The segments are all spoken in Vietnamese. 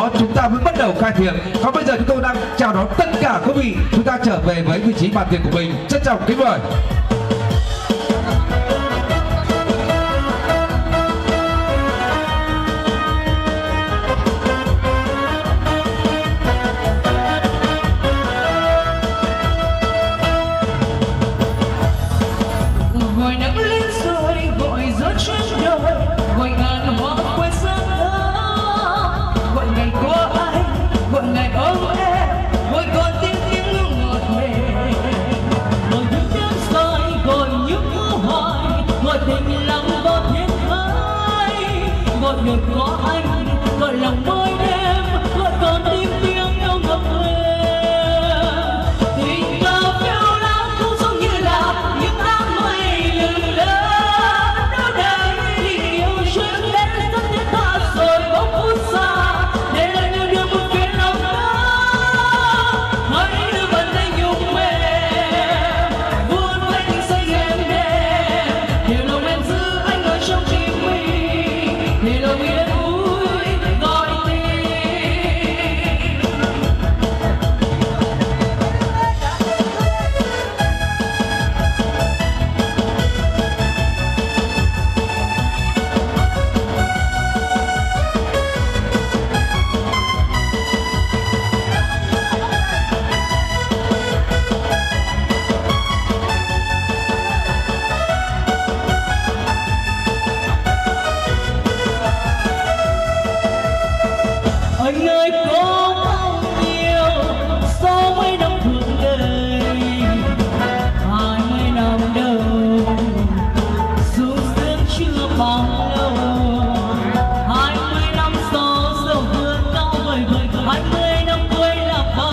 đó chúng ta mới bắt đầu khai thiệp. Còn bây giờ chúng tôi đang chào đón tất cả quý vị, chúng ta trở về với vị trí bàn tiệc của mình. Trân trọng kính mời. Được có anh gọi lòng mỗi đêm, gọi con tim tiếng yêu ngập lên. Tình cờ phiêu lãng cũng giống như là những đám mây lừng lớn. Đâu đây tình yêu chuyến đến rất thiết tha rồi bỗng phút xa, để lại nhiều điều buồn phiền lòng đó. Hãy đưa bàn tay nhung mềm vuốt ve tình say êm đềm, điều lòng em giữ anh ở trong tim mình, để lòng yên vui gọi tên. Anh ơi có bao nhiêu sau mấy năm thương đời, 20 năm đâu sung sướng chưa bao lâu. 20 năm sau dẫu vươn cao vời vời, 20 năm cuối là bao.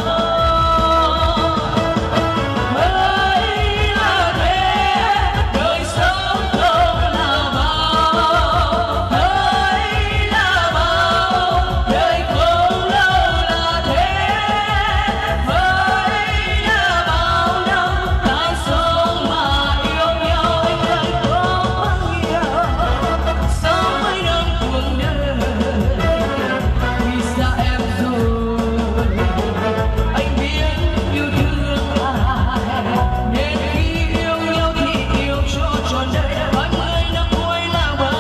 Ấy là thế đời sống không là bao, ấy là bao đời không lâu là thế. Với là bao năm ta sống mà yêu nhau, anh ơi có bao nhiêu sau mấy năm cuộc đời thì xa em rồi. Anh biết yêu thương ai nên khi yêu nhau thì yêu cho trọn đời. 20 năm cuối là bao.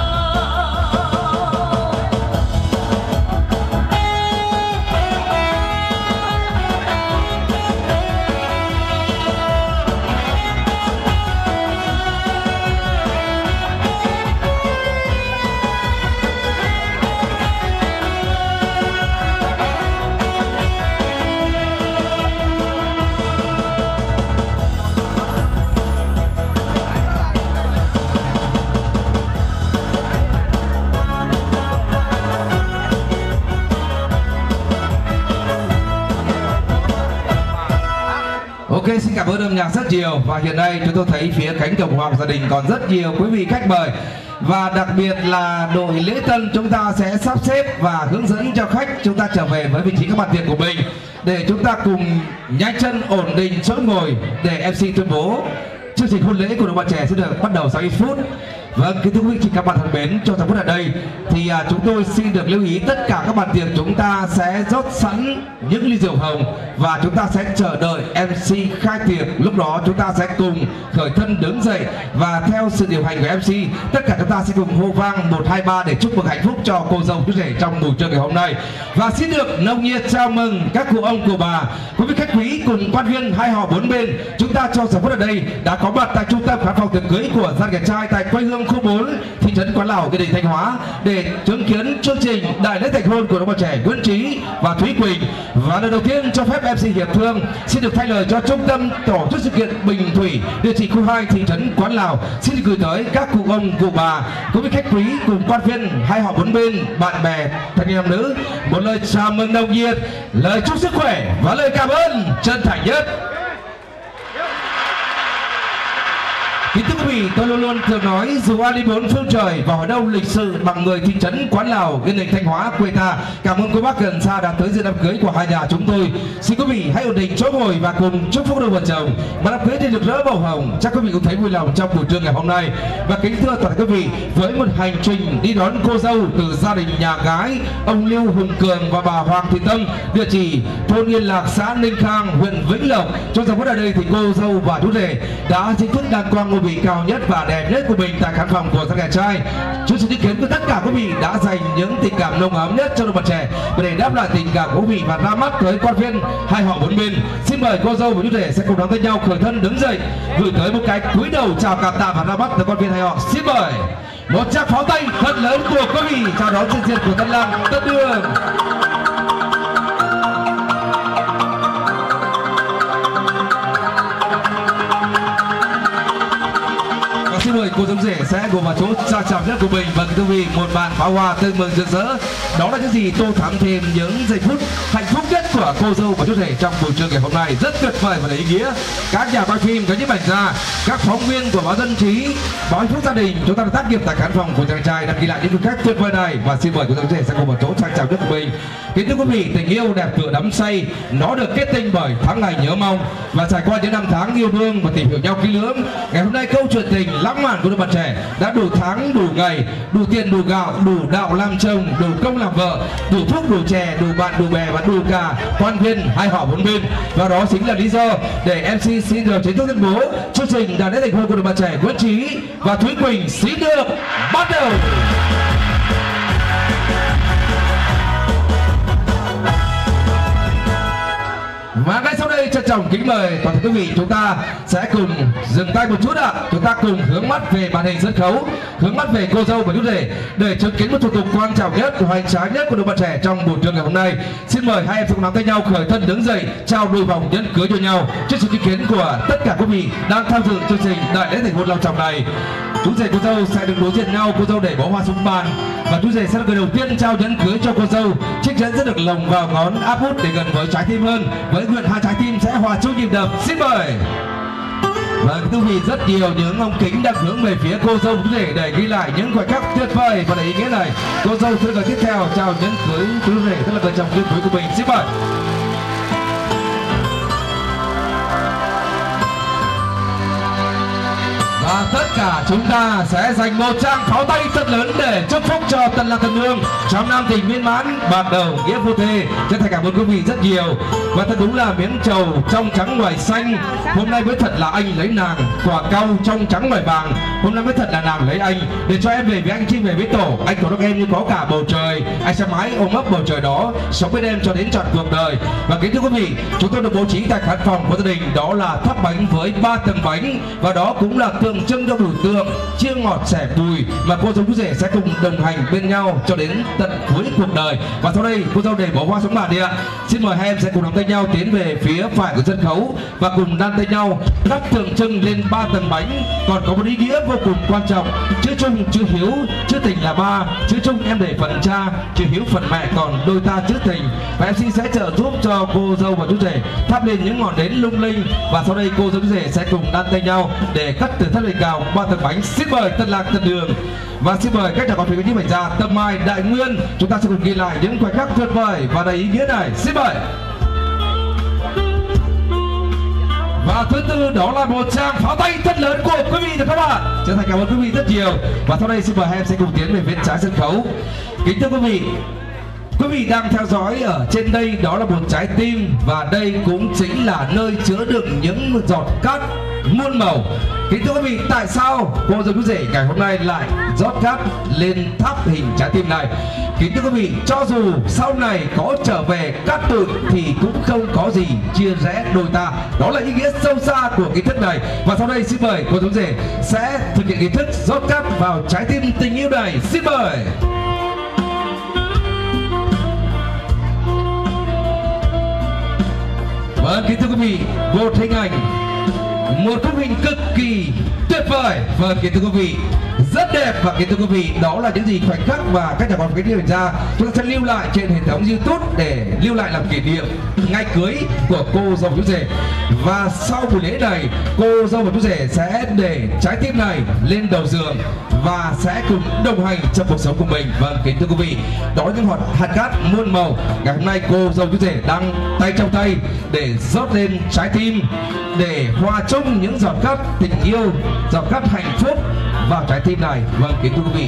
Ok, xin cảm ơn âm nhạc rất nhiều. Và hiện nay chúng tôi thấy phía cánh cổng hoàng gia đình còn rất nhiều quý vị khách mời. Và đặc biệt là đội lễ tân chúng ta sẽ sắp xếp và hướng dẫn cho khách chúng ta trở về với vị trí các bàn tiệc của mình, để chúng ta cùng nhanh chân ổn định chỗ ngồi để MC tuyên bố chương trình hôn lễ của đội bạn trẻ sẽ được bắt đầu sau ít phút. Vâng, kính thưa quý vị, các bạn thân mến, trong giây phút ở đây thì chúng tôi xin được lưu ý tất cả các bàn tiệc chúng ta sẽ rót sẵn những ly rượu hồng và chúng ta sẽ chờ đợi MC khai tiệc. Lúc đó chúng ta sẽ cùng khởi thân đứng dậy và theo sự điều hành của MC, tất cả chúng ta sẽ cùng hô vang 1, 2, 3 để chúc mừng hạnh phúc cho cô dâu chú rể trong buổi trưa ngày hôm nay. Và xin được nồng nhiệt chào mừng các cụ ông cụ bà, quý vị khách quý cùng quan viên hai họ bốn bên. Chúng ta trong giờ phút ở đây đã có mặt tại trung tâm khán phòng tiệc cưới của gia đình trai tại quê hương khu 4 thị trấn Quán Lào, tỉnh Thanh Hóa để chứng kiến chương trình đại lễ thành hôn của đôi bạn trẻ Nguyễn Trí và Thúy Quỳnh. Và lần đầu tiên cho phép MC Hiệp Thương xin được thay lời cho trung tâm tổ chức sự kiện Bình Thủy, địa chỉ khu 2 thị trấn Quán Lào, xin gửi tới các cụ ông cụ bà, quý vị khách quý cùng quan viên hai họ bốn bên, bạn bè thanh niên nam nữ một lời chào mừng nồng nhiệt, lời chúc sức khỏe và lời cảm ơn chân thành nhất. Kính thưa quý vị, vị, tôi luôn luôn thường nói dù ai đi bốn phương trời và hỏi đâu lịch sự bằng người thị trấn Quán Lào, Yên Định, Thanh Hóa quê ta. Cảm ơn cô bác gần xa đã tới dự đám cưới của hai nhà chúng tôi. Xin quý vị hãy ổn định chỗ ngồi và cùng chúc phúc đôi vợ chồng mà đám cưới thì rực rỡ màu hồng. Chắc quý vị cũng thấy vui lòng trong buổi trưa ngày hôm nay. Và kính thưa toàn quý vị, với một hành trình đi đón cô dâu từ gia đình nhà gái ông Lưu Hùng Cường và bà Hoàng Thị Tâm, địa chỉ thôn Yên Lạc, xã Ninh Khang, huyện Vĩnh Lộc. Trong giờ phút ở đây thì cô dâu và chú rể đã chính thức đăng quang ngôi vị cao nhất và đẹp nhất của mình tại khán phòng của gia đình trai. Chúng xin ý kiến của tất cả quý vị đã dành những tình cảm nồng ấm nhất cho đôi bạn trẻ để đáp lại tình cảm của quý vị và ra mắt tới quan viên hai họ bốn bên. Xin mời cô dâu và chú rể sẽ cùng nắm tay nhau khởi thân đứng dậy, gửi tới một cái cúi đầu chào cảm tạ và ra mắt tới quan viên hai họ. Xin mời một tràng pháo tay thật lớn của quý vị chào đón chân diện của tân lang tân nương. Xin mời cô dâu rể sẽ gồm vào chỗ trang trọng nhất của mình. Vâng thưa quý vị, một màn pháo hoa tưng bừng rực rỡ, đó là những gì tô thắm thêm những giây phút hạnh phúc nhất của cô dâu và chú rể trong buổi trưa ngày hôm nay. Rất tuyệt vời và đầy ý nghĩa. Các nhà quay phim, các nhiếp ảnh gia, các phóng viên của báo Dân Trí, báo Hạnh Phúc Gia Đình, chúng ta đã tác nghiệp tại khán phòng của chàng trai đã ghi lại những khoảnh khắc tuyệt vời này. Và xin mời cô dâu rể sẽ gồm vào chỗ trang trọng nhất của mình. Kính thưa quý vị, tình yêu đẹp tựa đắm say, nó được kết tinh bởi tháng ngày nhớ mong và trải qua những năm tháng yêu đương và tìm hiểu nhau kỹ lưỡng. Ngày hôm nay câu chuyện tình lãng mạn của đôi bạn trẻ đã đủ tháng đủ ngày, đủ tiền đủ gạo, đủ đạo làm chồng, đủ công làm vợ, đủ thuốc đủ chè, đủ bạn đủ bè và đủ cả quan viên hai họ bốn bên. Và đó chính là lý do để MC xin được chính thức tuyên bố chương trình đã đến thành hôn của đôi bạn trẻ Nguyễn Trí và Thúy Quỳnh xin được bắt đầu. Và ngay sau đây trân trọng kính mời toàn thể quý vị, chúng ta sẽ cùng dừng tay một chút ạ. Chúng ta cùng hướng mắt về màn hình sân khấu, hướng mắt về cô dâu và chú rể để chứng kiến một thủ tục quan trọng nhất, hoành tráng nhất của đôi bạn trẻ trong buổi trưa ngày hôm nay. Xin mời hai em cùng nắm tay nhau khởi thân đứng dậy, trao đôi vòng nhẫn cưới cho nhau trước sự chứng kiến của tất cả quý vị đang tham dự chương trình đại lễ thành hôn long trọng này. Chú rể cô dâu sẽ được đối diện nhau, cô dâu để bó hoa xuống bàn và chú rể sẽ là người đầu tiên trao nhẫn cưới cho cô dâu. Chiếc nhẫn sẽ được lồng vào ngón áp út để gần với trái tim hơn, với nguyện hai trái tim sẽ hòa chung nhịp đập. Xin mời. Vâng, thưa quý vị, rất nhiều những ống kính đang hướng về phía cô dâu chú rể để ghi lại những khoảnh khắc tuyệt vời và đầy ý nghĩa này. Cô dâu sẽ người tiếp theo trao nhẫn cưới chú rể, tức là vợ chồng cưới của mình. Xin mời. Và tất cả chúng ta sẽ dành một tràng pháo tay thật lớn để chúc phúc cho tân lang tân nương trong năm tình viên mãn bạc đầu nghĩa phu thê. Chân thành cảm ơn quý vị rất nhiều. Và thật đúng là miếng trầu trong trắng ngoài xanh, hôm nay mới thật là anh lấy nàng. Quả cau trong trắng ngoài vàng, hôm nay mới thật là nàng lấy anh. Để cho em về với anh, chi về với tổ. Anh tổ em như có cả bầu trời, anh sẽ mãi ôm ấp bầu trời đó, sống bên em cho đến trọn cuộc đời. Và kính thưa quý vị, chúng tôi được bố trí tại khán phòng của gia đình đó là tháp bánh với 3 tầng bánh, và đó cũng là tượng trưng cho biểu tượng chia ngọt sẻ bùi mà cô dâu chú rể sẽ cùng đồng hành bên nhau cho đến tận cuối cuộc đời. Và sau đây cô dâu để bỏ hoa xuống bàn đi ạ. Xin mời hai em sẽ cùng nắm tay nhau tiến về phía phải của sân khấu và cùng đan tay nhau đắp tượng trưng lên 3 tầng bánh. Còn có một ý nghĩa vô cùng quan trọng: chữ chung chữ hiếu, chữ tình là ba. Chữ chung em để phần cha, chữ hiếu phần mẹ, còn đôi ta chữ tình. Và MC sẽ trợ giúp cho cô dâu và chú rể thắp lên những ngọn nến lung linh. Và sau đây cô dâu chú rể sẽ cùng đan tay nhau để cắt từ tháp lên cao 3 tầng bánh. Xin mời tân lạc tân đường và xin mời các nhà quản lý nhiếp ảnh gia Tâm Mai, Đại Nguyên, chúng ta sẽ cùng ghi lại những khoảnh khắc tuyệt vời và đầy ý nghĩa này. Xin mời. Và thứ tư đó là một tràng pháo tay thật lớn của quý vị và các bạn. Chân thành cảm ơn quý vị rất nhiều. Và sau đây xin mời hai em sẽ cùng tiến về phía trái sân khấu. Kính thưa quý vị đang theo dõi ở trên đây đó là một trái tim, và đây cũng chính là nơi chứa đựng những giọt cát muôn màu. Kính thưa quý vị, tại sao cô dâu chú rể ngày hôm nay lại rót cát lên tháp hình trái tim này? Kính thưa quý vị, cho dù sau này có trở về cát tự thì cũng không có gì chia rẽ đôi ta. Đó là ý nghĩa sâu xa của nghi thức này. Và sau đây xin mời cô dâu rể sẽ thực hiện nghi thức rót cát vào trái tim tình yêu này. Xin mời. Vâng, kính thưa quý vị, một hình ảnh một khung hình cực kỳ tuyệt vời. Vâng, kính thưa quý vị, rất đẹp. Và kính thưa quý vị, đó là những gì khoảnh khắc mà các nhà quản lý điều tra chúng ta sẽ lưu lại trên hệ thống YouTube để lưu lại làm kỷ niệm ngày cưới của cô dâu chú rể. Và sau buổi lễ này, cô dâu và chú rể sẽ để trái tim này lên đầu giường và sẽ cùng đồng hành trong cuộc sống của mình. Vâng, kính thưa quý vị, đó là những hạt cát muôn màu. Ngày hôm nay cô dâu chú rể đang tay trong tay để rót lên trái tim, để hòa chung những giọt cát tình yêu, giọt cát hạnh phúc vào trái tim này. Vâng, kính thưa quý vị,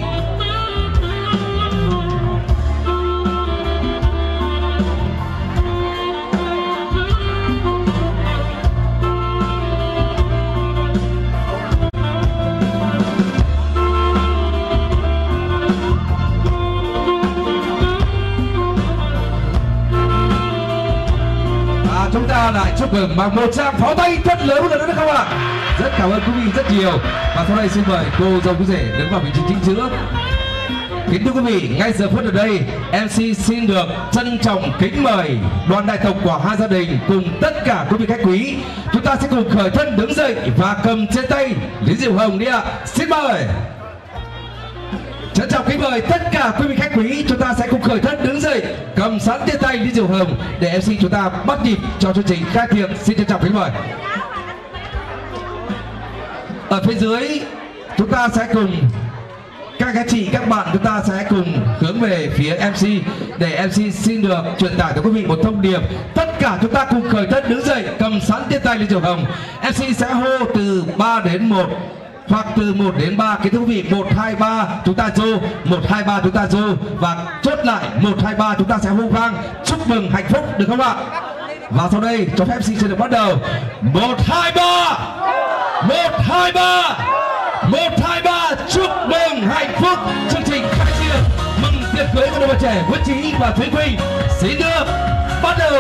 chúng ta lại chúc mừng bằng một tràng pháo tay thật lớn một lần nữa được không ạ? Rất cảm ơn quý vị rất nhiều. Và sau đây xin mời cô dâu chú rể đứng vào vị trí chính giữa. Kính thưa quý vị, ngay giờ phút ở đây, MC xin được trân trọng kính mời đoàn đại tộc của hai gia đình cùng tất cả quý vị khách quý. Chúng ta sẽ cùng khởi thân đứng dậy và cầm trên tay lý rượu hồng đi ạ. Xin mời. Trân trọng kính mời tất cả quý vị khách quý, chúng ta sẽ cùng khởi thân đứng dậy, cầm sẵn trên tay ly rượu hồng để MC chúng ta bắt nhịp cho chương trình khai tiệc. Xin trân trọng kính mời. Ở phía dưới chúng ta sẽ cùng các anh chị, các bạn, chúng ta sẽ cùng hướng về phía MC để MC xin được truyền tải tới quý vị một thông điệp. Tất cả chúng ta cùng khởi thân đứng dậy, cầm sẵn trên tay ly rượu hồng. MC sẽ hô từ 3 đến 1 hoặc từ 1 đến 3. Kính thưa quý vị, 1, 2, 3 chúng ta rô, 1, 2, 3 chúng ta rô, và chốt lại 1, 2, 3 chúng ta sẽ hô vang chúc mừng hạnh phúc, được không ạ? Và sau đây cho phép MC sẽ được bắt đầu. 1, 2, 3, 1, 2, 3, 1, 2, 3 chúc mừng hạnh phúc. Chương trình khai tiệc mừng tiệc cưới của đôi bạn trẻ Nguyễn Trí và Thúy Quỳnh xin được bắt đầu.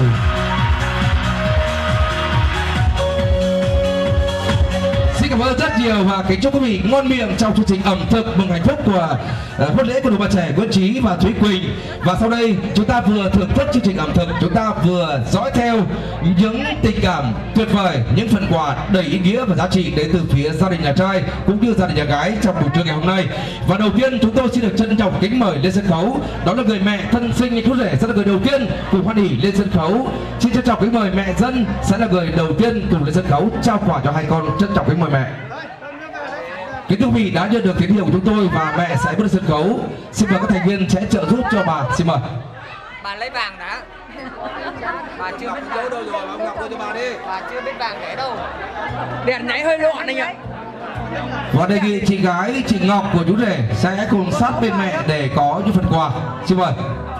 Xin cảm ơn rất nhiều và kính chúc quý vị ngon miệng trong chương trình ẩm thực mừng hạnh phúc của hôn lễ của đôi bạn trẻ Nguyễn Trí và Thúy Quỳnh. Và sau đây chúng ta vừa thưởng thức chương trình ẩm thực, chúng ta vừa dõi theo những tình cảm tuyệt vời, những phần quà đầy ý nghĩa và giá trị đến từ phía gia đình nhà trai cũng như gia đình nhà gái trong buổi trưa ngày hôm nay. Và đầu tiên chúng tôi xin được trân trọng kính mời lên sân khấu, đó là người mẹ thân sinh chú rể sẽ là người đầu tiên cùng hoan hỉ lên sân khấu. Xin trân trọng kính mời mẹ dân sẽ là người đầu tiên cùng lên sân khấu trao quà cho hai con. Trân trọng kính mời mẹ. Kính thưa quý vị, đã nhận được tín hiệu của chúng tôi và mẹ sẽ bước lên sân khấu. Xin mời các thành viên sẽ trợ giúp cho bà. Xin mời. Bà lấy vàng đã. Bà chưa biết vàng đâu rồi, ông Ngọc đưa cho bà đi. Bà chưa biết vàng để đâu. Đèn nháy hơi loạn anh ạ. Và đề nghị chị gái, chị Ngọc của chú rể sẽ cùng sát bên mẹ để có những phần quà. Xin mời.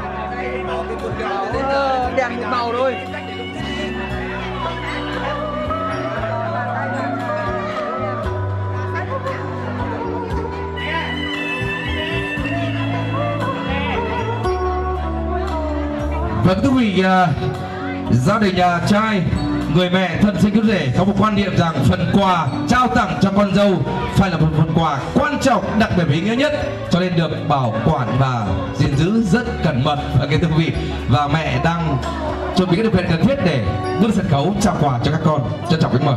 Đèn một màu thôi. Vâng, thưa quý vị, gia đình nhà trai, người mẹ thân sinh chú rể có một quan niệm rằng phần quà trao tặng cho con dâu phải là một phần quà quan trọng, đặc biệt ý nghĩa nhất, cho nên được bảo quản và gìn giữ rất cẩn mật. Thưa quý vị, và mẹ đang chuẩn bị các điều kiện cần thiết để bước sân khấu trao quà cho các con. Trân trọng kính mời.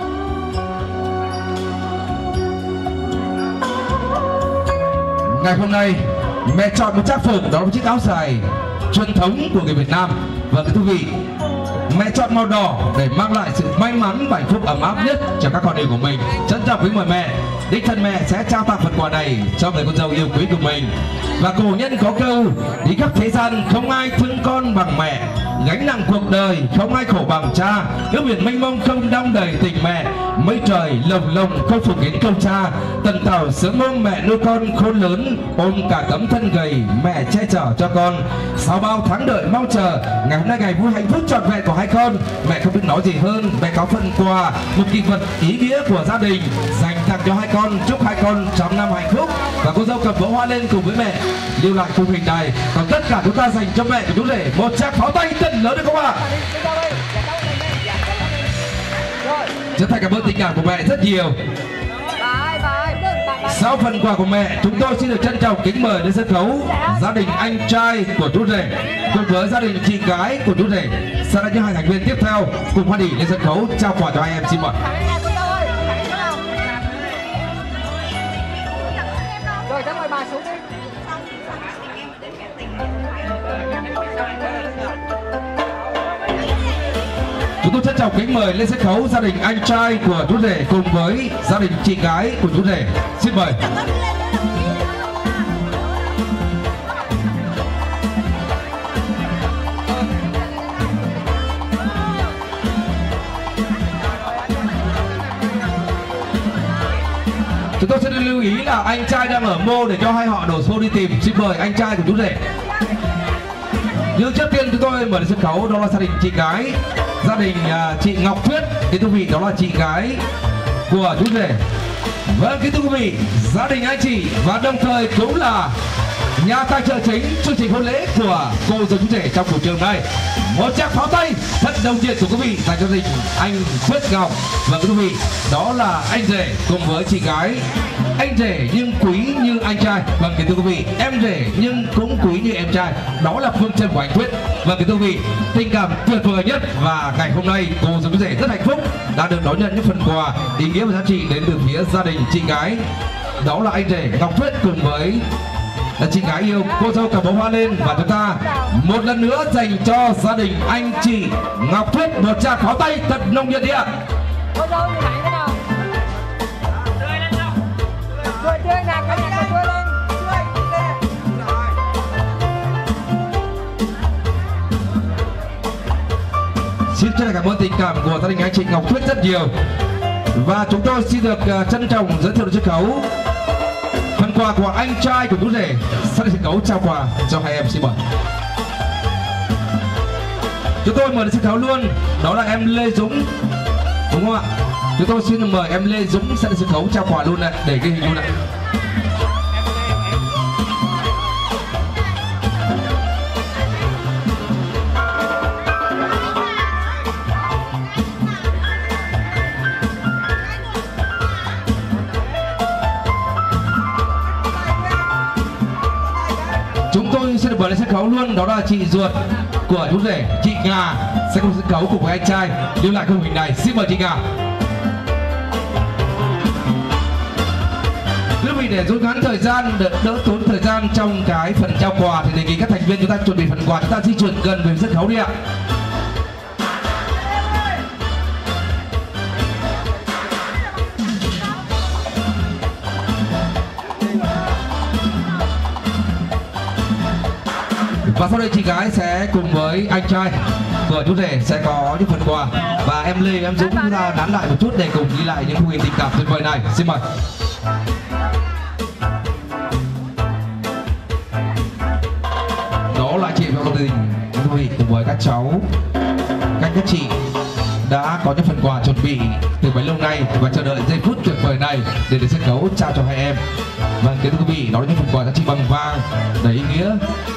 Ngày hôm nay mẹ chọn một trang phục, đó là một chiếc áo dài truyền thống của người Việt Nam. Và thưa quý vị, mẹ chọn màu đỏ để mang lại sự may mắn và hạnh phúc ấm áp nhất cho các con yêu của mình. Trân trọng kính mời mẹ. Đích thân mẹ sẽ trao tặng phần quà này cho người con dâu yêu quý của mình. Và cổ nhân có câu: đi khắp thế gian không ai thương con bằng mẹ, gánh nặng cuộc đời không ai khổ bằng cha, nước biển mênh mông không đong đầy tình mẹ, mây trời lồng lồng không phủ kín công cha, tần tảo sớm ôm mẹ nuôi con khôn lớn, ôm cả tấm thân gầy mẹ che chở cho con. Sau bao tháng đợi mong chờ, ngày hôm nay ngày vui hạnh phúc trọn vẹn của hai con, mẹ không biết nói gì hơn, mẹ có phần quà, một kỷ vật ý nghĩa của gia đình dành tặng cho hai con. Chúc hai con trăm năm hạnh phúc. Và cô dâu cầm vỗ hoa lên cùng với mẹ lưu lại khung hình này. Còn tất cả chúng ta dành cho mẹ của chú rể một tràng pháo tay thật lớn được không ạ? Rất thành cảm ơn tình cảm của mẹ rất nhiều. Sau phần quà của mẹ, chúng tôi xin được trân trọng kính mời đến sân khấu gia đình anh trai của chú rể cùng với gia đình chị gái của chú rể sẽ là những hai thành viên tiếp theo cùng hoan hỉ lên sân khấu trao quà cho hai em. Xin mời. Rồi cháu mời bà xuống đi. Chúng tôi trân trọng kính mời lên sân khấu gia đình anh trai của chú rể cùng với gia đình chị gái của chú rể. Xin mời. Chúng tôi sẽ lưu ý là anh trai đang ở mô để cho hai họ đổ xô đi tìm. Xin mời anh trai của chú rể. Nhưng trước tiên chúng tôi mở lên sân khấu đó là gia đình chị gái, gia đình chị Ngọc Tuyết. Kính thưa quý vị, đó là chị gái của chú rể. Vâng, kính thưa quý vị, gia đình anh chị và đồng thời cũng là nhà tài trợ chính chương trình hôn lễ của cô dâu chú rể trong buổi trường này. Một tràng pháo tay thật nồng nhiệt của quý vị dành cho gia đình anh Tuyết Ngọc. Và quý vị, đó là anh rể cùng với chị gái. Anh rể nhưng quý như anh trai. Vâng, kính thưa quý vị, em rể nhưng cũng quý như em trai. Đó là phương châm của anh Tuyết. Vâng, kính thưa quý vị, tình cảm tuyệt vời nhất. Và ngày hôm nay cô dâu chú rể rất hạnh phúc đã được đón nhận những phần quà ý nghĩa và giá trị đến từ phía gia đình chị gái. Đó là anh rể Ngọc Tuyết cùng với là chị gái yêu. Cô dâu cầm bó hoa lên và chúng ta một lần nữa dành cho gia đình anh chị Ngọc Tuyết một tràng pháo tay thật nồng nhiệt đi ạ. Cô dâu như này thế nào? Tươi lên nào. Tươi nào, cái này tươi lên. Xin chân thành cảm ơn tình cảm của gia đình anh chị Ngọc Tuyết rất nhiều. Và chúng tôi xin được trân trọng giới thiệu đến sân khấu phần quà của anh trai của chú rể. Sắp đến sân khấu trao quà cho hai em. Xin mời. Chúng tôi mời đến sân khấu luôn, đó là em Lê Dũng, đúng không ạ? Chúng tôi xin mời em Lê Dũng sẽ đến sân khấu trao quà luôn này, để ghi hình luôn ạ. Chúng tôi sẽ được mời lên sân khấu luôn, đó là chị ruột của chú rể, chị Ngà sẽ cùng sân khấu cùng với anh trai lưu lại khung hình này. Xin mời chị Ngà. Quý vị, để rút ngắn thời gian, đỡ tốn thời gian trong cái phần trao quà thì đề nghị các thành viên chúng ta chuẩn bị phần quà, chúng ta di chuyển gần về sân khấu đi ạ. Và sau đây chị gái sẽ cùng với anh trai của chú rể sẽ có những phần quà. Và em Lê, em Dũng chúng ta nán lại một chút để cùng ghi lại những khung hình tình cảm tuyệt vời này. Xin mời. Đó là chị và gia đình quý vị cùng với các cháu, các chị đã có những phần quà chuẩn bị từ bấy lâu nay và chờ đợi giây phút tuyệt vời này để đến sân khấu trao cho hai em. Vâng, kính thưa quý vị, đó là những phần quà giá trị bằng vàng đầy ý nghĩa.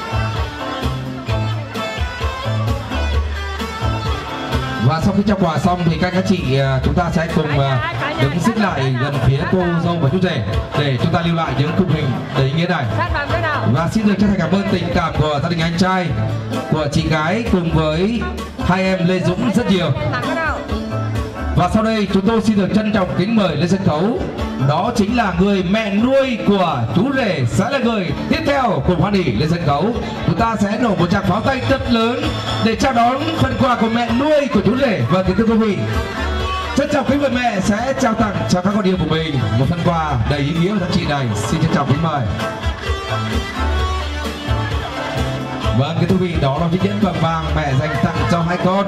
Và sau khi trao quà xong thì các chị chúng ta sẽ cùng đứng xích lại gần phía cô dâu và chú rể để chúng ta lưu lại những khung hình đầy ý nghĩa này. Và xin được chân thành cảm ơn tình cảm của gia đình anh trai, của chị gái cùng với hai em Lê Dũng rất nhiều. Và sau đây chúng tôi xin được trân trọng kính mời lên sân khấu, đó chính là người mẹ nuôi của chú rể sẽ là người tiếp theo cùng hoan hỉ lên sân khấu. Chúng ta sẽ nổ một tràng pháo tay thật lớn để chào đón phần quà của mẹ nuôi của chú rể. Và kính thưa quý vị, trân trọng kính mời mẹ sẽ trao tặng cho các con yêu của mình một phần quà đầy ý nghĩa và giá trị này. Xin trân trọng kính mời. Vâng, kính thưa quý vị, đó là chiếc nhẫn bằng vàng mẹ dành tặng cho hai con.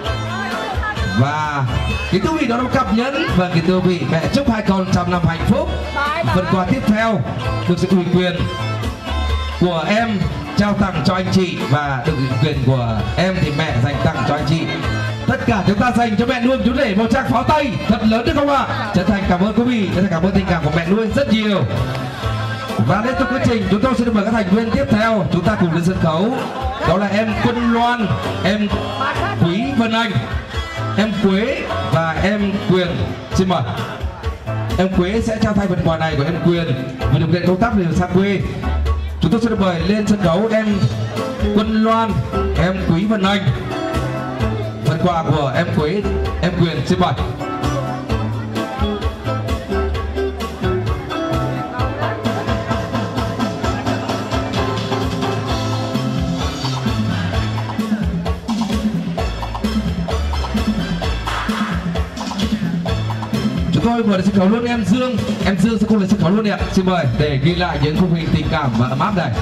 Và kính thưa quý vị, đó là một cặp nhẫn. Và kính thưa quý vị, mẹ chúc hai con trăm năm hạnh phúc. Phần quà tiếp theo được sự ủy quyền của em trao tặng cho anh chị, và được ủy quyền của em thì mẹ dành tặng cho anh chị. Tất cả chúng ta dành cho mẹ nuôi chú rể một tràng pháo tay thật lớn được không ạ? Chân thành cảm ơn quý vị, chân thành cảm ơn tình cảm của mẹ nuôi rất nhiều. Và đến từ quy trình chúng tôi sẽ được mời các thành viên tiếp theo chúng ta cùng lên sân khấu, đó là em Quân Loan, em Quý Vân Anh, em Quế và em Quyền. Xin mời. em Quế sẽ trao thay phần quà này của em Quyền vì điều kiện công tác về xa quê. Chúng tôi sẽ được mời lên sân khấu em Quân Loan, em Quý Vân Anh. Phần quà của em Quế, em Quyền xin mời. Tôi mời lên sân khấu luôn em Dương sẽ cùng lên sân khấu luôn ạ. Xin mời để ghi lại những khung hình tình cảm và ấm áp này.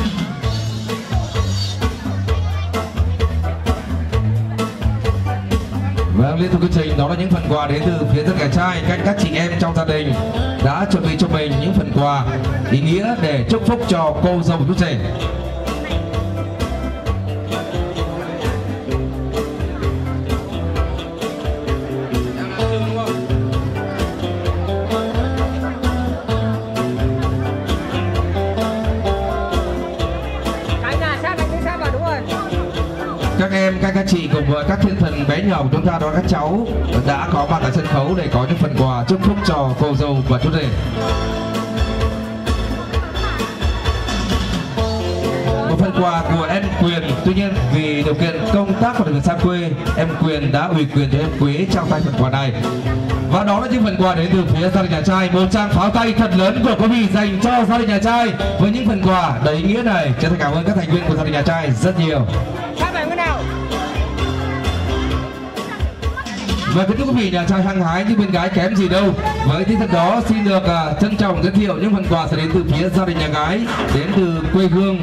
Vâng, liên tục chương trình đó là những phần quà đến từ phía tất cả trai, các chị em trong gia đình đã chuẩn bị cho mình những phần quà ý nghĩa để chúc phúc cho cô dâu chú rể. Các chị cùng với các thiên thần bé nhỏ của chúng ta đó, các cháu đã có mặt tại sân khấu để có những phần quà chúc phúc cho cô dâu và chú rể. Một phần quà của em Quyền, tuy nhiên vì điều kiện công tác và được xa quê, em Quyền đã ủy quyền cho em Quế trao tay phần quà này. Và đó là những phần quà đến từ phía gia đình nhà trai, một tràng pháo tay thật lớn của quý vị dành cho gia đình nhà trai với những phần quà đầy ý nghĩa này. Chân thành cảm ơn các thành viên của gia đình nhà trai rất nhiều. Và kính thưa quý vị, nhà trai hăng hái nhưng bên gái kém gì đâu. Với tinh thần đó xin được trân trọng giới thiệu những phần quà sẽ đến từ phía gia đình nhà gái, đến từ quê hương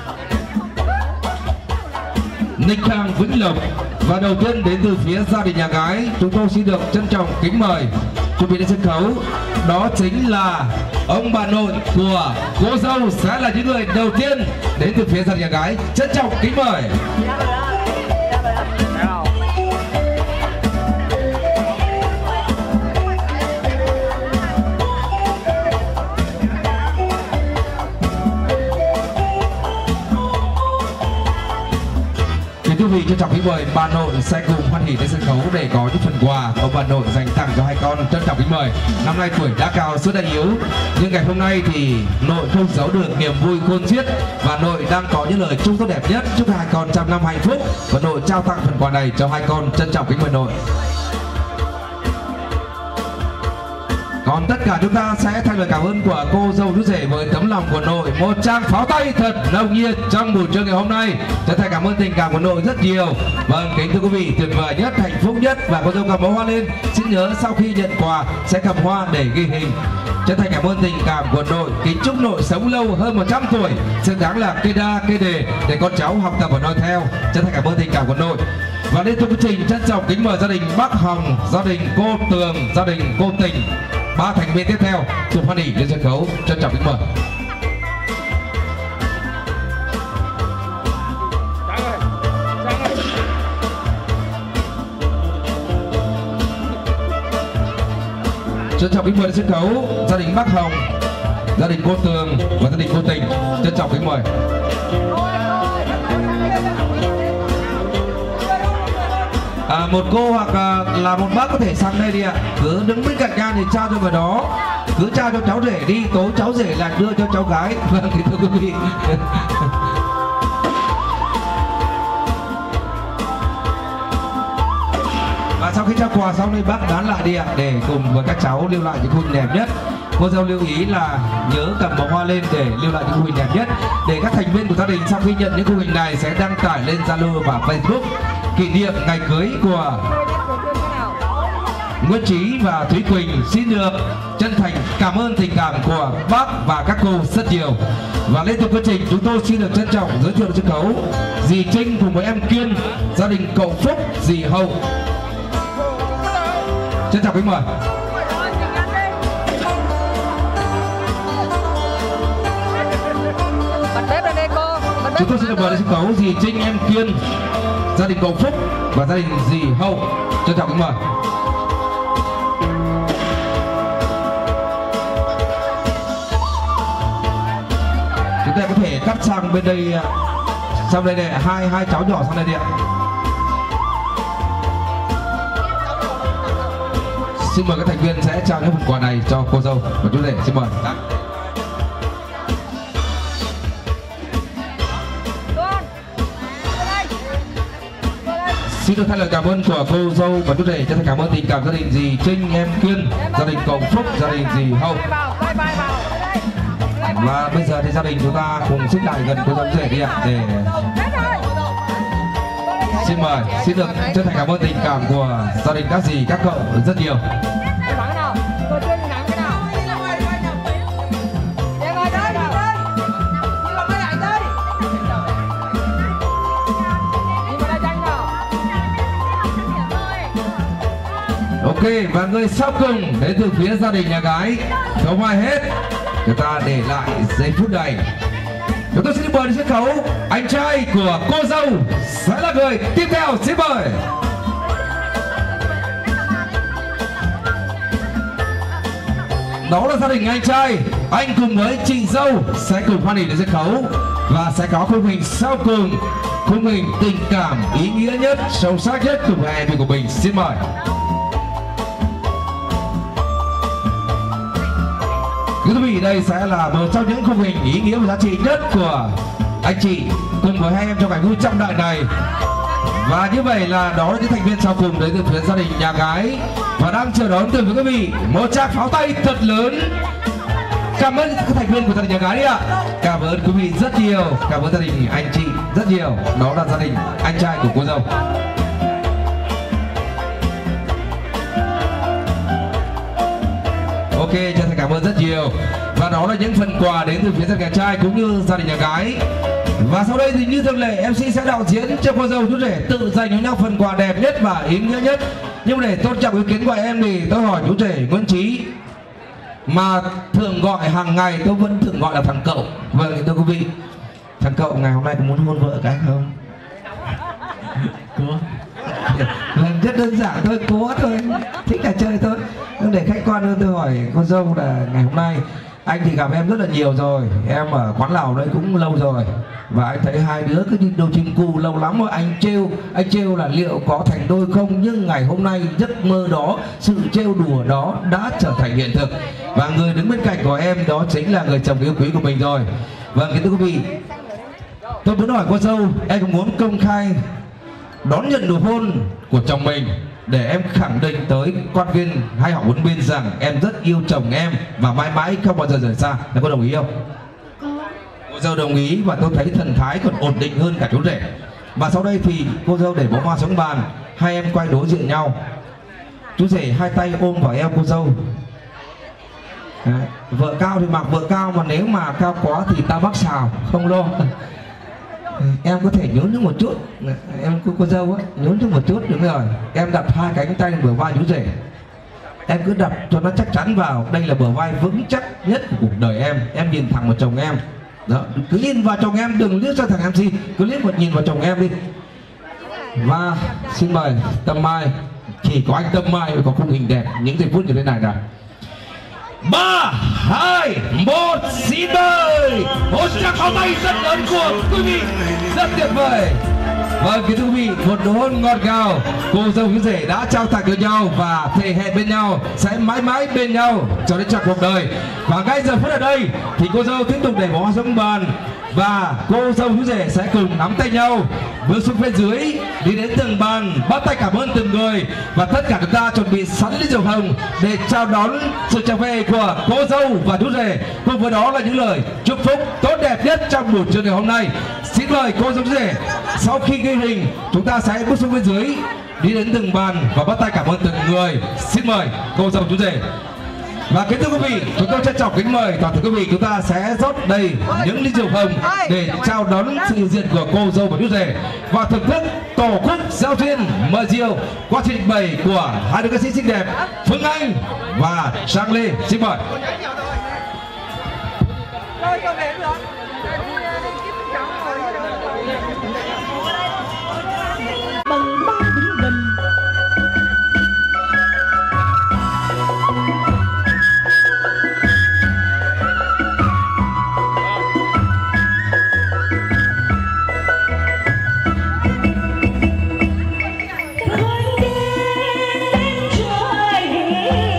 Ninh Khang, Vĩnh Lộc. Và đầu tiên đến từ phía gia đình nhà gái, chúng tôi xin được trân trọng kính mời chuẩn bị đến sân khấu. Đó chính là ông bà nội của cô dâu sẽ là những người đầu tiên đến từ phía gia đình nhà gái. Trân trọng kính mời. Quý vị trân trọng kính mời bà nội sẽ cùng hoan hỉ lên sân khấu để có những phần quà ông bà nội dành tặng cho hai con. Trân trọng kính mời. Năm nay tuổi đã cao sức đã yếu, nhưng ngày hôm nay thì nội không giấu được niềm vui khôn xiết và nội đang có những lời chúc tốt đẹp nhất, chúc hai con trăm năm hạnh phúc và nội trao tặng phần quà này cho hai con. Trân trọng kính mời nội. Còn tất cả chúng ta sẽ thay lời cảm ơn của cô dâu chú rể với tấm lòng của nội. Một tràng pháo tay thật nồng nhiệt trong buổi trưa ngày hôm nay. Chân thành cảm ơn tình cảm của nội rất nhiều. Vâng, kính thưa quý vị, tuyệt vời nhất, hạnh phúc nhất. Và cô dâu cầm bó hoa lên. Xin nhớ sau khi nhận quà sẽ cầm hoa để ghi hình. Chân thành cảm ơn tình cảm của nội. Kính chúc nội sống lâu hơn 100 tuổi, xứng đáng là cây đa cây đề để con cháu học tập và noi theo. Chân thành cảm ơn tình cảm của nội. Và đến chương trình trân trọng kính mời gia đình Bác Hồng, gia đình cô Tường, gia đình cô Tình, ba thành viên tiếp theo cùng hoan hỉ lên sân khấu. Trân trọng kính mời. Trân trọng kính mời lên sân khấu gia đình Bác Hồng, gia đình cô Tường và gia đình cô Tình. Trân trọng kính mời. Một cô hoặc là một bác có thể sang đây đi ạ. Cứ đứng bên cạnh ga thì trao cho người đó. Cứ trao cho cháu rể đi, tối cháu rể lại đưa cho cháu gái. Vâng, thì thưa quý vị. Và sau khi trao quà xong thì bác đán lại đi ạ, để cùng với các cháu lưu lại những khung hình đẹp nhất. Cô dâu lưu ý là nhớ cầm bó hoa lên để lưu lại những khung hình đẹp nhất, để các thành viên của gia đình sau khi nhận những khung hình này sẽ đăng tải lên Zalo và Facebook kỷ niệm ngày cưới của Nguyễn Trí và Thúy Quỳnh. Xin được chân thành cảm ơn tình cảm của bác và các cô rất nhiều. Và liên tục chương trình chúng tôi xin được trân trọng giới thiệu sân khấu dì Trinh cùng với em Kiên, gia đình cậu Phúc, dì Hậu. Trân trọng kính mời. Chúng tôi xin được mời lên sân khấu dì Trinh, em Kiên, gia đình cậu Phúc và gia đình dì Hậu. Trân trọng kính mời. Chúng ta có thể cắt sang bên đây, sang đây này, hai cháu nhỏ sang đây đi ạ. xin mời các thành viên sẽ trao những phần quà này cho cô dâu và chú rể. Xin mời. Xin được thay lời cảm ơn của cô dâu và chú rể, chân thành cảm ơn tình cảm gia đình dì Trinh, em Kiên, gia đình Cộng Phúc, gia đình dì Hậu. Và bây giờ thì gia đình chúng ta cùng xích lại gần cô dâu rể đi ạ. Để xin mời, xin được chân thành cảm ơn tình cảm của gia đình các dì, các cậu rất nhiều. Ok, và người sau cùng đến từ phía gia đình nhà gái không ai hết, người ta để lại giây phút này. Chúng tôi xin mời sân khấu anh trai của cô dâu sẽ là người tiếp theo. Xin mời. Đó là gia đình anh trai, anh cùng với chị dâu sẽ cùng hoan hỉ đến sân khấu và sẽ có khung hình sau cùng, khung hình tình cảm ý nghĩa nhất, sâu sắc nhất của hai em của mình. Xin mời. Quý vị, đây sẽ là một trong những khung hình ý nghĩa và giá trị nhất của anh chị cùng với hai em trong ngày vui trọng đại này. Và như vậy là đó là những thành viên sau cùng đến từ phía gia đình nhà gái và đang chờ đón từ quý vị một tràng pháo tay thật lớn. Cảm ơn các thành viên của gia đình nhà gái đi ạ. Cảm ơn quý vị rất nhiều, cảm ơn gia đình anh chị rất nhiều. Đó là gia đình anh trai của cô dâu. Ok, chân thành cảm ơn rất nhiều. Và đó là những phần quà đến từ phía gia đình nhà trai cũng như gia đình nhà gái. Và sau đây thì như thường lệ, MC sẽ đạo diễn cho cô dâu chú rể tự dành cho nhau phần quà đẹp nhất và ý nghĩa nhất. Nhưng để tôn trọng ý kiến của em thì tôi hỏi chú rể Nguyễn Trí, mà thường gọi hàng ngày tôi vẫn thường gọi là thằng cậu. Vâng, thưa quý vị, thằng cậu ngày hôm nay có muốn hôn vợ cái không? Có. Vâng, rất đơn giản thôi, cố thôi, thích là chơi thôi. Nhưng để khách quan hơn tôi hỏi cô dâu là ngày hôm nay anh thì gặp em rất là nhiều rồi, em ở quán lẩu đấy cũng lâu rồi, và anh thấy hai đứa cứ như đôi chim cu lâu lắm rồi. Anh trêu là liệu có thành đôi không, nhưng ngày hôm nay giấc mơ đó, sự trêu đùa đó đã trở thành hiện thực, và người đứng bên cạnh của em đó chính là người chồng yêu quý của mình rồi. Vâng, kính thưa quý vị, tôi muốn hỏi cô dâu, em có muốn công khai đón nhận nụ hôn của chồng mình để em khẳng định tới quan viên hay họ muốn bên rằng em rất yêu chồng em và mãi mãi không bao giờ rời xa? Em có đồng ý không? Cô dâu đồng ý, và tôi thấy thần thái còn ổn định hơn cả chú rể. Và sau đây thì cô dâu để bó hoa xuống bàn, hai em quay đối diện nhau, chú rể hai tay ôm vào eo cô dâu. Vợ cao thì mặc vợ cao, mà nếu mà cao quá thì ta mắc xào, không lo. Em có thể nhún xuống một chút, em cô dâu á, nhún xuống một chút đúng rồi. Em đặt hai cánh tay lên bờ vai chú rể, em cứ đặt cho nó chắc chắn vào. Đây là bờ vai vững chắc nhất của cuộc đời em. Em nhìn thẳng vào chồng em đó, cứ nhìn vào chồng em, đừng liếc sang thằng MC, cứ liếc một nhìn vào chồng em đi. Và xin mời Tâm Mai, chỉ có anh Tâm Mai mới có khung hình đẹp những giây phút như thế này nào. 3, 2, 1, xin mời một tràng pháo tay rất lớn của quý vị, rất tuyệt vời. Vâng, kính thưa quý vị, một nụ hôn ngọt ngào, cô dâu chú rể đã trao tặng cho nhau và thề hẹn bên nhau sẽ mãi mãi bên nhau cho đến trọn cuộc đời. Và ngay giờ phút ở đây thì cô dâu tiếp tục để bó hoa xuống bàn và cô dâu chú rể sẽ cùng nắm tay nhau bước xuống bên dưới, đi đến từng bàn, bắt tay cảm ơn từng người, và tất cả chúng ta chuẩn bị sẵn ly rượu hồng để chào đón sự trở về của cô dâu và chú rể. Cùng với đó là những lời chúc phúc tốt đẹp nhất trong buổi trưa ngày hôm nay. Xin mời cô dâu chú rể, sau khi ghi hình chúng ta sẽ bước xuống bên dưới, đi đến từng bàn và bắt tay cảm ơn từng người. Xin mời cô dâu chú rể. Và kính thưa quý vị, chúng tôi trân trọng kính mời toàn thể quý vị, chúng ta sẽ rót đầy những ly rượu hồng để chào đón sự hiện diện của cô dâu và chú rể và thưởng thức tổ khúc giao duyên mời rượu qua trình bày của hai đứa ca sĩ xinh đẹp Phương Anh và Trang Lê. Xin mời. Hãy subscribe cho kênh Ghiền Mì Gõ để không bỏ lỡ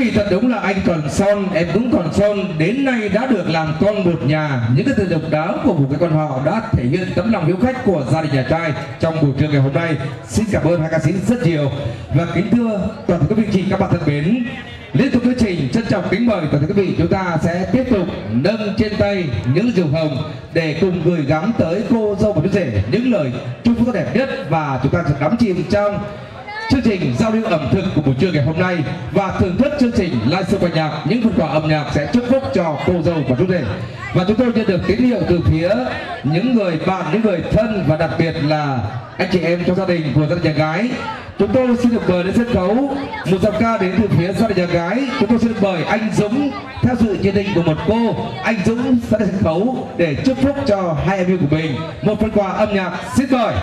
vị, thật đúng là anh còn son, em cũng còn son, đến nay đã được làm con một nhà. Những cái từ độc đáo của một cái con họ đã thể hiện tấm lòng hiếu khách của gia đình nhà trai trong buổi trưa ngày hôm nay. Xin cảm ơn hai ca sĩ rất nhiều. Và kính thưa toàn thể quý vị chị các bạn thân mến, liên tục chương trình trân trọng kính mời toàn thể quý vị, chúng ta sẽ tiếp tục nâng trên tay những diều hồng để cùng gửi gắm tới cô dâu và chú rể những lời chúc phúc tốt đẹp nhất, và chúng ta sẽ đắm chìm trong chương trình giao lưu ẩm thực của buổi trưa ngày hôm nay và thưởng thức chương trình live show ca nhạc. Những phần quà âm nhạc sẽ chúc phúc cho cô dâu và chú rể. Và chúng tôi nhận được tín hiệu từ phía những người bạn, những người thân và đặc biệt là anh chị em trong gia đình của gia đình nhà gái. Chúng tôi xin được mời đến sân khấu một giọng ca đến từ phía gia đình nhà gái. Chúng tôi xin được mời anh Dũng theo sự chỉ định của một cô. Anh Dũng sẽ đến sân khấu để chúc phúc cho hai em yêu của mình một phần quà âm nhạc. Xin mời.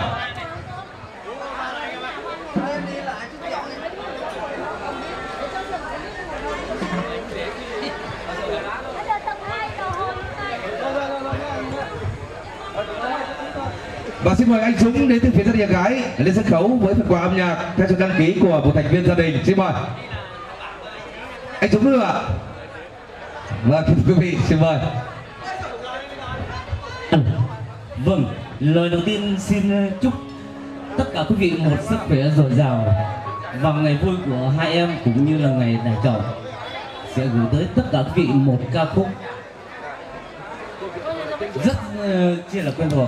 Và xin mời anh Dũng đến từ phía gia đình nhà gái lên sân khấu với phần quà âm nhạc theo sự đăng ký của một thành viên gia đình. Xin mời anh Dũng nữa ạ. Vâng, quý vị xin mời. Vâng, lời đầu tiên xin chúc tất cả quý vị một sức khỏe dồi dào và ngày vui của hai em cũng như là ngày đại chọn. Sẽ gửi tới tất cả quý vị một ca khúc rất chia là quen thuộc.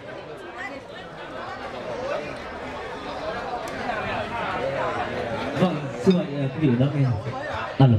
Vâng, xin mời quý vị đón nghe. Alo.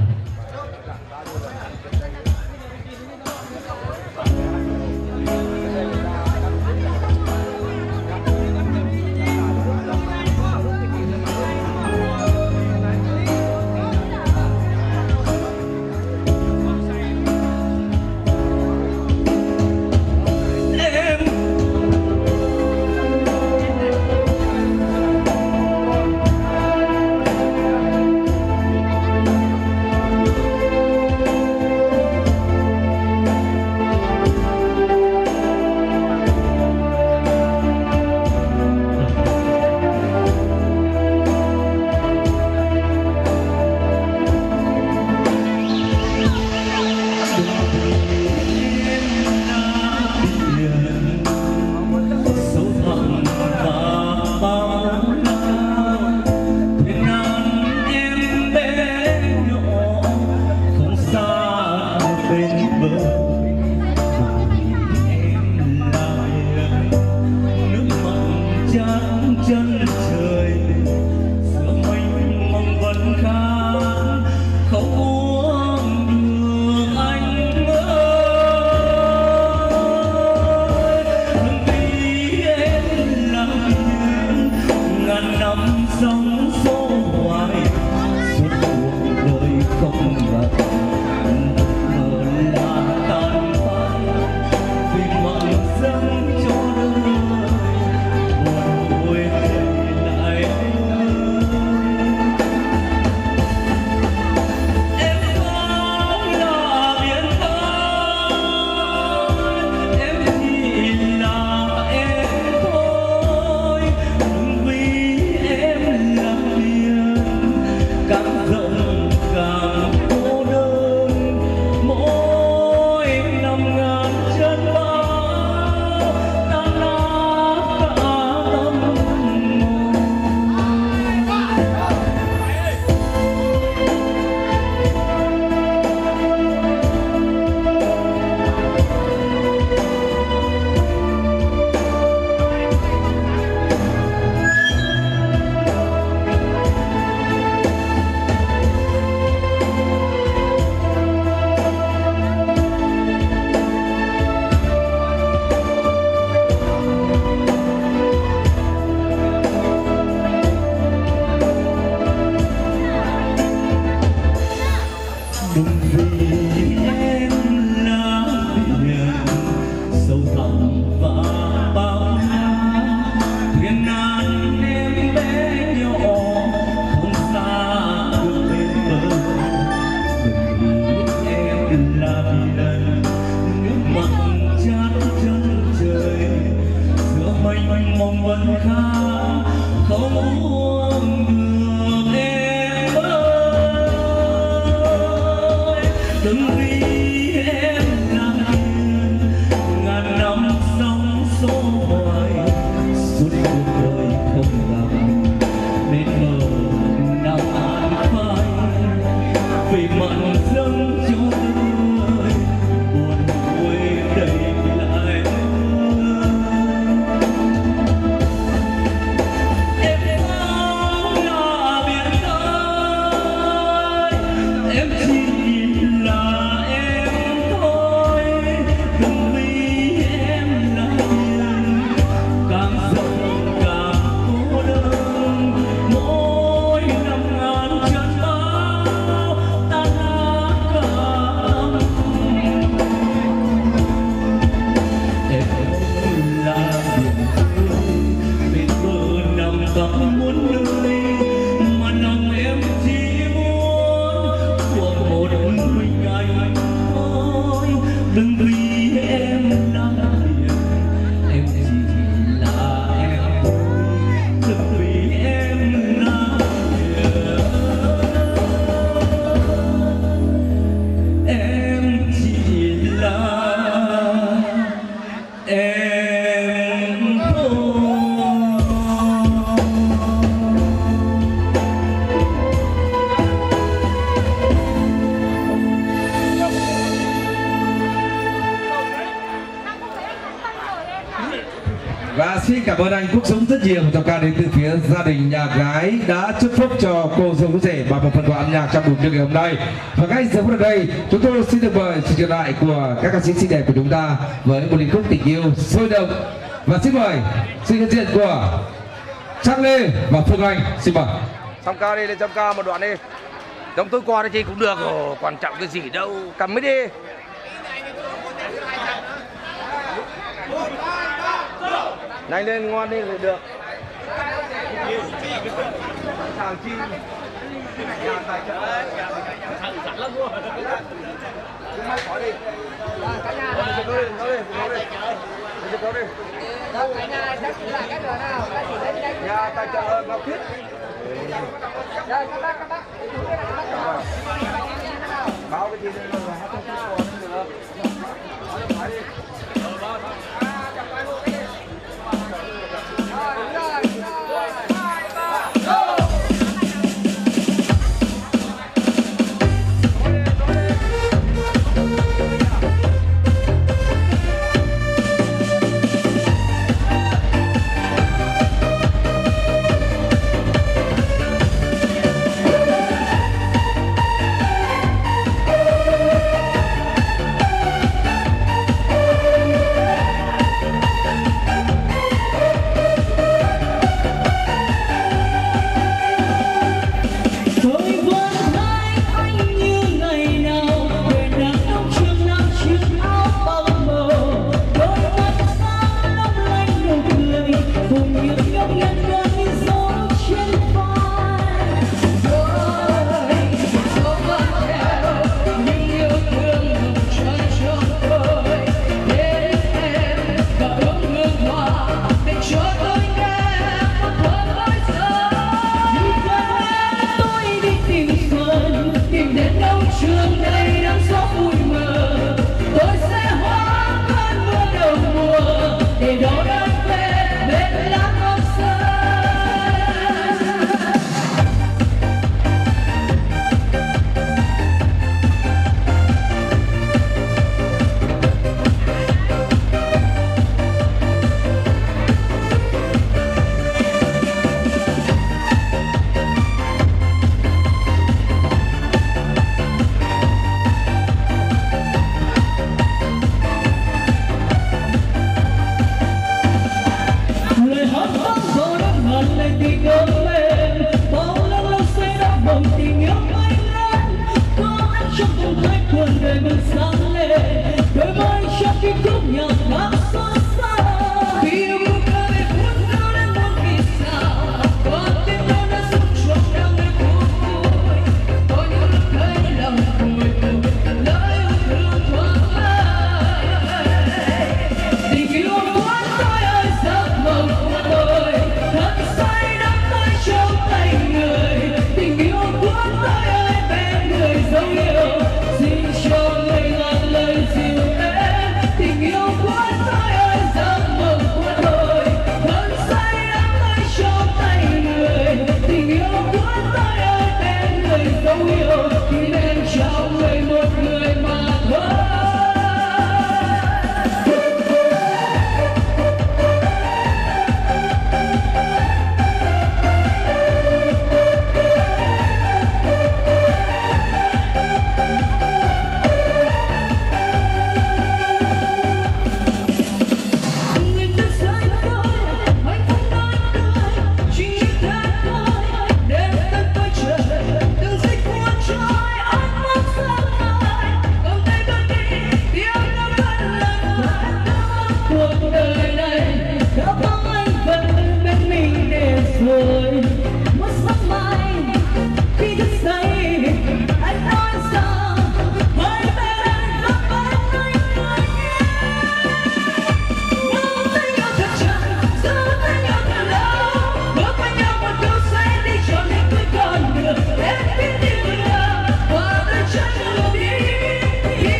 Và xin cảm ơn anh Quốc Dũng rất nhiều, trong ca đến từ phía gia đình nhà gái đã chúc phúc cho cô dâu rể và một phần quà âm nhạc trong buổi tiệc ngày hôm nay. Và ngay giờ phút ở đây, chúng tôi xin được mời sự trở lại của các ca sĩ xinh đẹp của chúng ta với một điệp khúc tình yêu sôi động. Và xin mời sự hiện diện của Trang Lê và Phương Anh, xin mời. Xong ca đi, lên xong ca một đoạn đi. Giống tôi qua đây thì cũng được, quan trọng cái gì đâu, cầm mới đi. Nhanh lên, ngoan đi thì được. Thằng chi nhà tài trợ sẵn lắm luôn. Chúng mày khỏi đi. Cả nhà nó đi, nó đi. Đâu cả nhà chắc chỉ là cách rồi nào, ta chỉ lên nhanh. Nhà tài trợ Ngọc Thiết. Đây các bác. Báo cái gì đây là hát không còn được. Phải đi.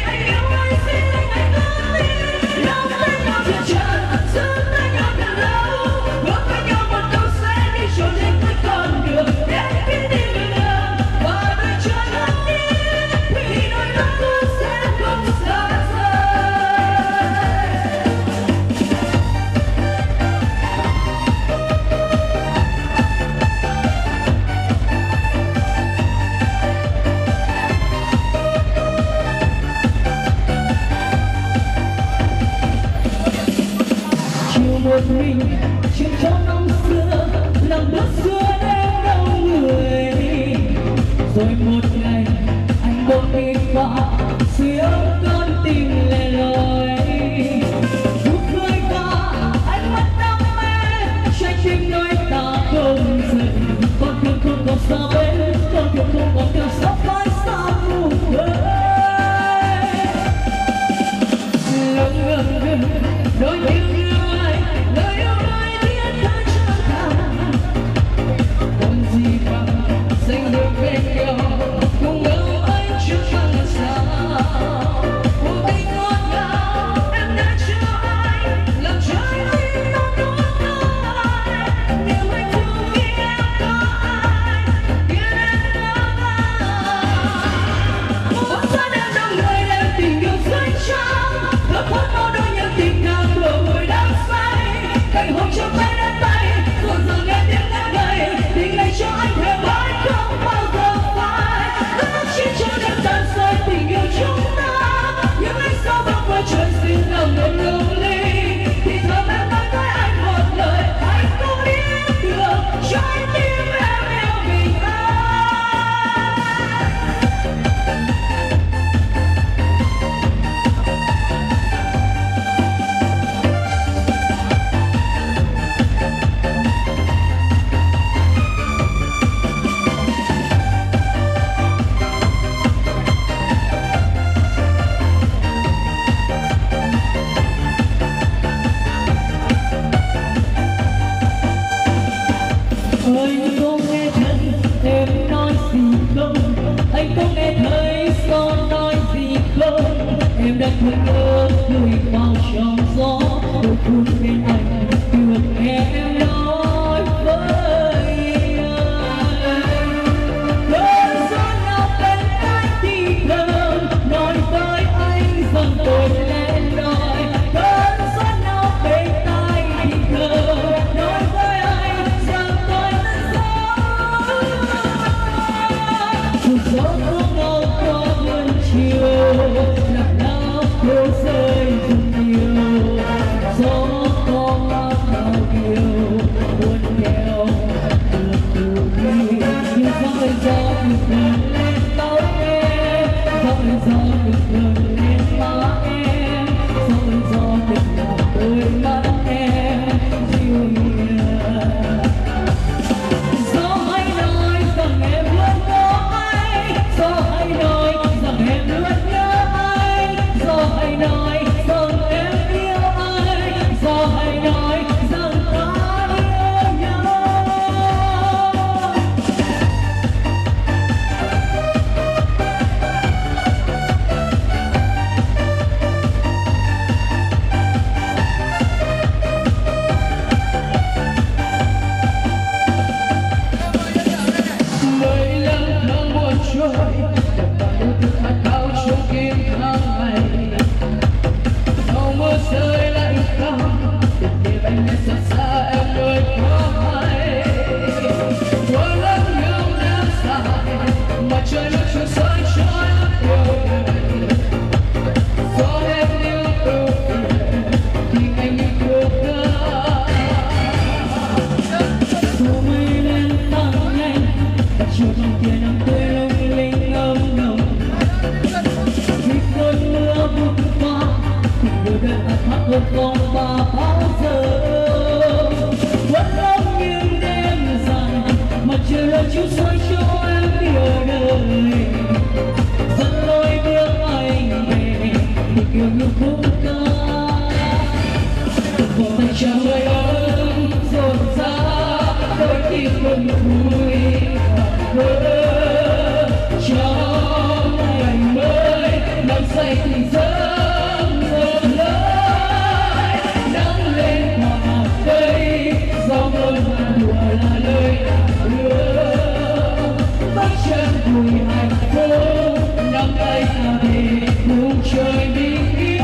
Hãy subscribe cho kênh Ghiền Mì Gõ để không bỏ lỡ một mình chuyện cho năm xưa làm bước xưa em đau người. Rồi một ngày anh bỗng đi qua siêu con tim lẻ loi. Cuộc cười ta anh mất đam mê trái tim nơi ta không dừng. Con tim không còn xa bên, con tim không còn theo sắp mãi xa vùng quê. Đôi yêu ai lời yêu ai biết ta chân thành. Còn gì bằng danh được bên nhau cùng nhau anh chưa chẳng sao. Cuộc tình ngọt ngào em đã cho anh làm trái tim nó nuốt ai. Niềm hạnh phúc khi em có ai khiến em ngỡ ngàng. Một gian em đông người đem tình yêu dưới trắng ước muốn bao đôi nhân tình càng đổ người đang say. Cảnh hôm trong tay đến tay rồi giờ nghe tiếng ngã gầy. Tình này cho anh thề mãi không bao giờ phai. Ước chỉ cho đêm tan rơi tình yêu chúng ta. Nhưng anh sao băng qua trời xin lòng một lung ly. Thì thơm em nói với anh một lời anh không biết được trái tim em yêu mình ai. Anh có nghe thấy em nói gì không? Anh có nghe thấy gió nói gì không? Em đã thương nhớ người bao trong gió. Đôi phút bên anh được nghe em nói với anh. Cơn gió nào bên anh thì thơm nói với anh rằng tôi lẽ loi. Cơn gió nào bên tai thì thơm nói với anh rằng tôi gió không ngâu qua buồn chiều lạc đá phố rơi rụng nhiều. Gió có mang bao điều buồn theo được đủ đi. Nhưng gió ơi gió được gần lên tóc em. Gió ơi gió được gần lên má em. Gió ơi gió được làm đôi mắt em dịu hiền. Gió hãy nói rằng em luôn có anh. Gió hãy nói rằng em luôn nhớ anh. Gió hãy nói rằng em yêu anh. Gió hãy nói rằng ta yêu nhau. Mây lắng tháng buồn trôi đập vào đôi thức khát khao trong kim tháng ngày. Sau mưa rơi lạnh căm tình tim anh đã xa xa em nơi có hay. Qua lắm nhiều năm dài mà trời nước chưa soi cho em yêu đời. Gió em yêu ưu phiền thì anh như cuộc đời. Dù mây lên tăng nhanh và chiều trong tia nắng tươi lung linh ấm nồng. Khi cơn mưa vụt qua tình yêu đơn ấm thắt hơn không bao giờ. Quất ấm những đêm dài mà trời luôn chiếu soi cho em yêu đời. Dẫn lối bước anh về tình yêu như khúc ca. Vòng tay chào người ấm rộn rã đôi tim buồn vui. Trong ngày mới nắng say thì giấc một lời nắng lên hòa cây. Gió mơn đùa là lời hứa bước chân vui hạnh phúc nắm tay ta về cùng trời bình yên.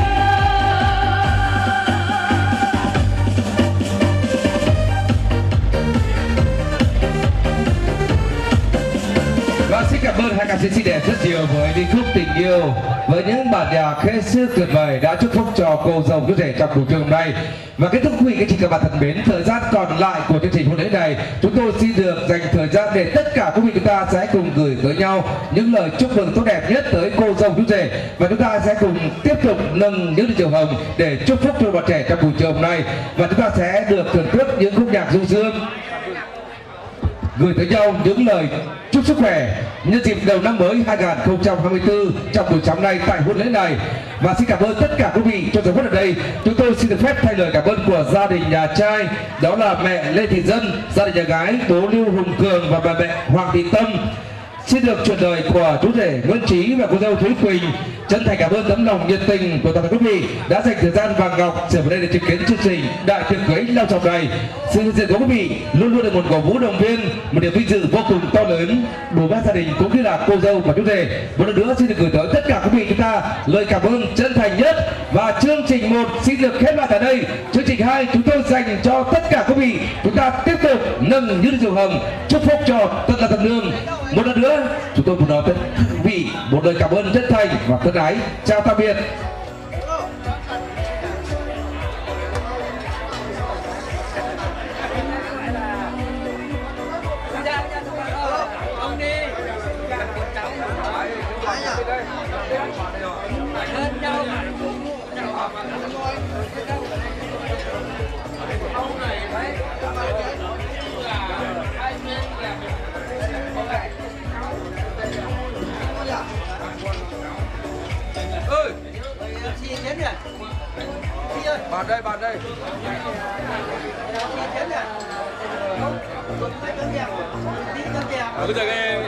Và xin cảm ơn ca sĩ xinh đẹp rất nhiều với đi khúc tình yêu với những bản nhạc hết sức tuyệt vời đã chúc phúc cho cô dâu chú rể trong buổi trưa hôm nay. Và kết thúc quý vị các bạn thân mến, thời gian còn lại của chương trình hôn lễ này chúng tôi xin được dành thời gian để tất cả quý vị chúng ta sẽ cùng gửi tới nhau những lời chúc mừng tốt đẹp nhất tới cô dâu chú rể, và chúng ta sẽ cùng tiếp tục nâng những ly rượu hồng để chúc phúc cho bạn trẻ trong buổi trưa hôm nay, và chúng ta sẽ được thưởng thức những khúc nhạc du dương, gửi tới nhau những lời chúc sức khỏe nhân dịp đầu năm mới 2024 trong buổi sáng nay tại hôn lễ này. Và xin cảm ơn tất cả quý vị trong giờ phút ở đây. Chúng tôi xin được phép thay lời cảm ơn của gia đình nhà trai, đó là mẹ Lê Thị Dân, gia đình nhà gái Tố Lưu Hùng Cường và bà mẹ Hoàng Thị Tâm. Xin được truyền lời của chú rể Nguyễn Trí và cô dâu Thúy Quỳnh chân thành cảm ơn tấm lòng nhiệt tình của toàn thể quý vị đã dành thời gian vàng ngọc trở về đây để chứng kiến chương trình đại tiệc cưới long trọng này. Sự hiện diện của quý vị luôn luôn là một cổ vũ động viên, một niềm vinh dự vô cùng to lớn đối với gia đình cũng như là cô dâu và chú rể. Một lần nữa xin được gửi tới tất cả quý vị chúng ta lời cảm ơn chân thành nhất. Và chương trình 1 xin được khép lại tại đây. Chương trình 2 chúng tôi dành cho tất cả quý vị chúng ta tiếp tục nâng những rượu hồng chúc phúc cho tất cả tân nương. Một lần nữa chúng tôi muốn nói tới quý vị một lời cảm ơn chân thành và thân ái. Chào tạm biệt. Bạn đây. Bây giờ em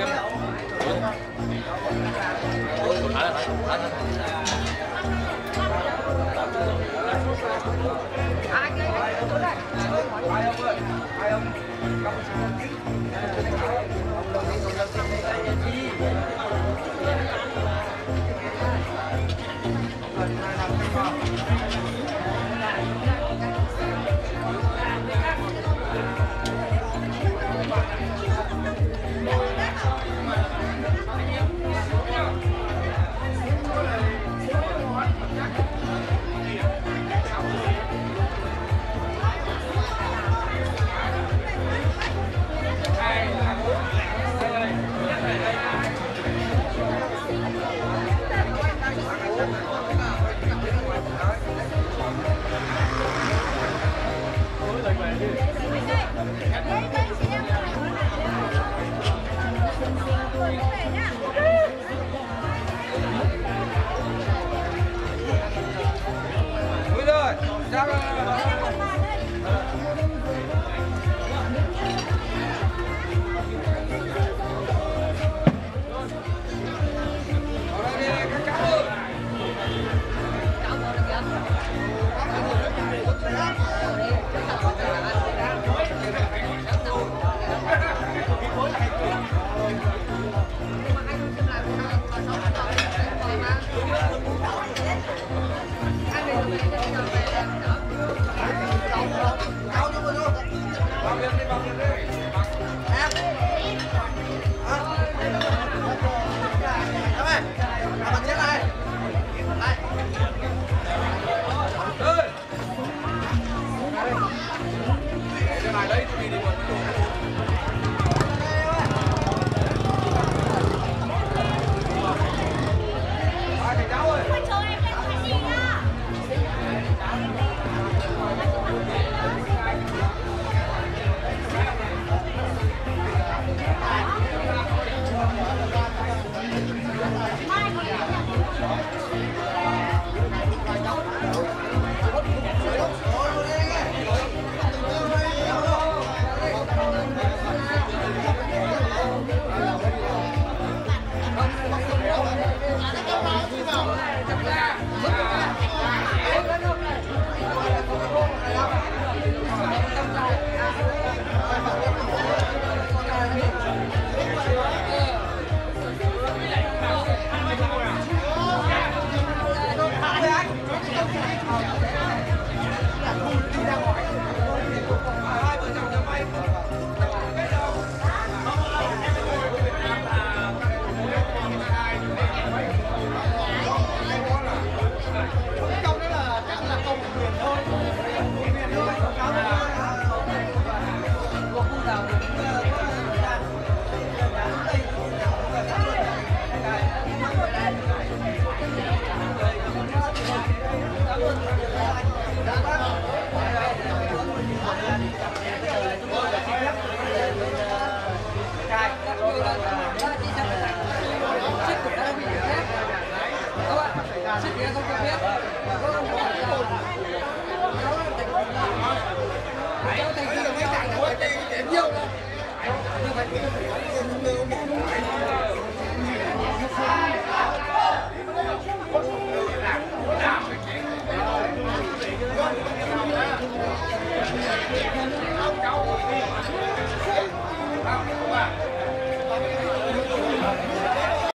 nhiều.